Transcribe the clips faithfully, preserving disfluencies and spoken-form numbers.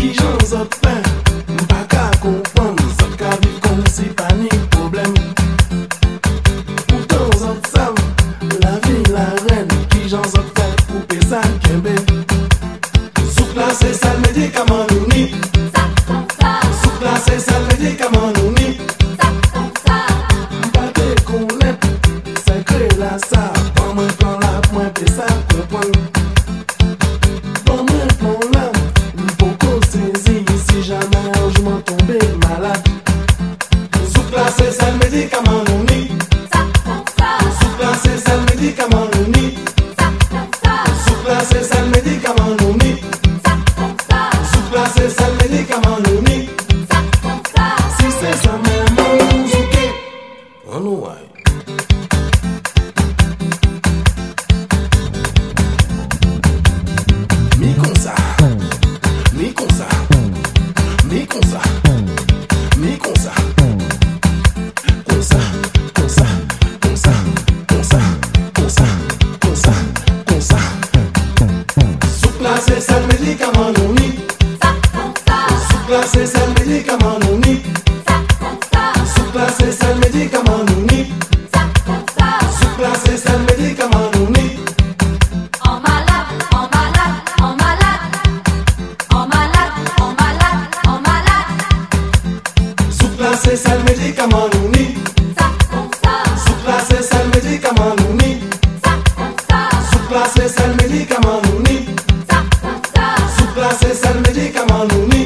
Qui j'en zot fait, m'pas qu'à comprendre, zot qu'à vivre comme si pas ni problème. Pourtant zot savent, la vie la reine, qui j'en zot fait, couper ça kembe. Souple là c'est ça le médicament nous ni. Ça comme ça. Souple là c'est ça le médicament nous ni. Ça comme ça. M'pas te connaître, c'est que là ça, pas moins plan là, moins pé ça comprendre. Pas moins plan là, m'poko saisi si jamais un jour m'en tomber malade. Souple là c'est ça le médicament nous ni. Ça comme ça. Souple là c'est ça le médicament nous ni. Ça comme ça. Souple là c'est ça le médicament nous ni. Ça comme ça. Souple là c'est ça le médicament nous ni. Ça comme ça. Si c'est ça même on nous souke, on nous voit. Mi comme ça, mi comme ça, mi comme ça, mi comme ça, comme ça, comme ça, comme ça, comme ça, comme ça, comme ça, comme ça. Souple là c'est ça le médicament nous ni. Ça comme ça. Souple là c'est ça le médicament nous ni. Ça comme ça. Souple là c'est ça le médicament nous ni. Ça comme ça. Souple là c'est ça le médicament nous ni. En malade, en malade, en malade. En malade, en malade, en malade. Souple là c'est ça le médicament nous ni. Ça comme ça. Souple là c'est ça le médicament nous ni. Ça comme ça. Souple là c'est ça le médicament nous ni. Ça comme ça. Souple là c'est ça le médicament nous ni.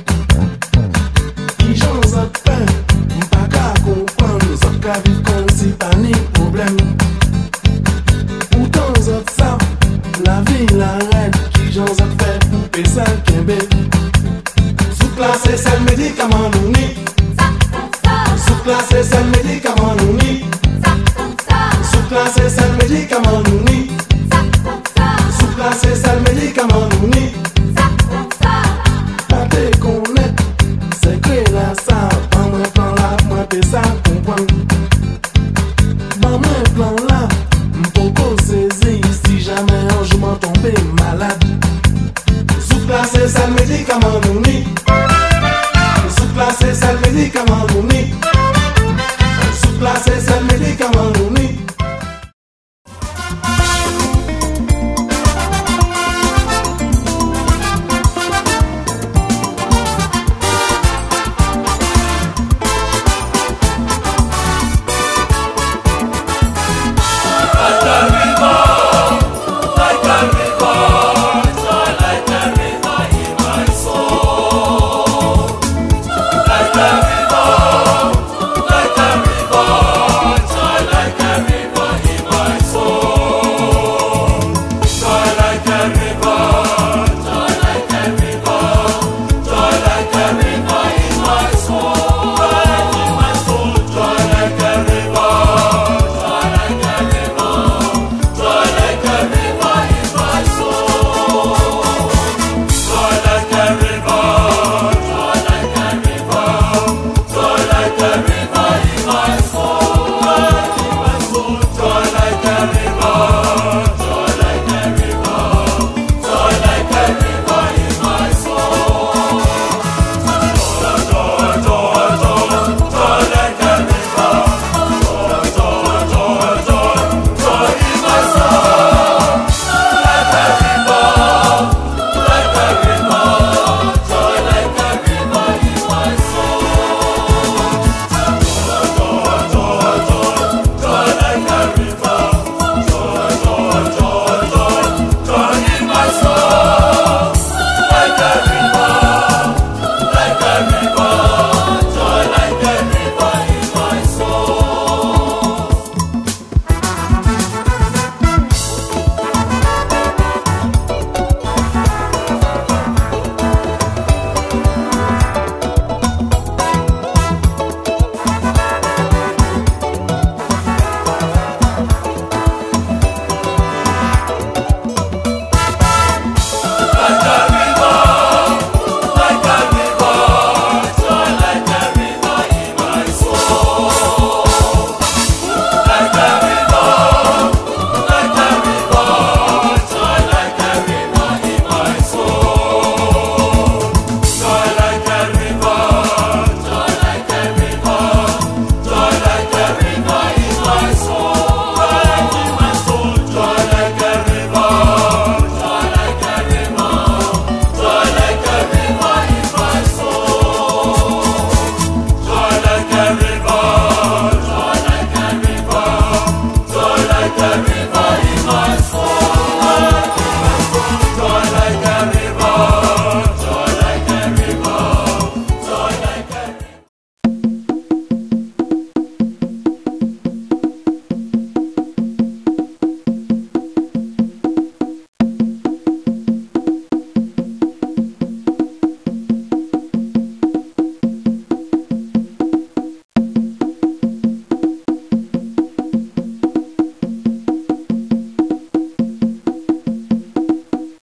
Qui j'en zot fait, m'pas qu'à comprendre, zot qu'à vivre comme si pas ni problème. Pourtant zot savent, la vie la reine, qui j'en zot fait, couper ça kembe. Souple là c'est ça le médicament nous ni. Ça comme ça. Souple là c'est ça le médicament nous ni. Ça comme ça. Souple là c'est ça le médicament nous ni. Ça comme ça. Souple là c'est ça le médicament nous ni. Ça comme ça. Pas te connaître, c'est que là ça, pas moins plan là, moins pé ça comprendre. Pas moins plan là, m'poko saisi si jamais un jour m'en tomber malade. Souple là c'est ça le médicament nous ni. Souple là c'est ça le médicament nous ni. Souple là c'est ça le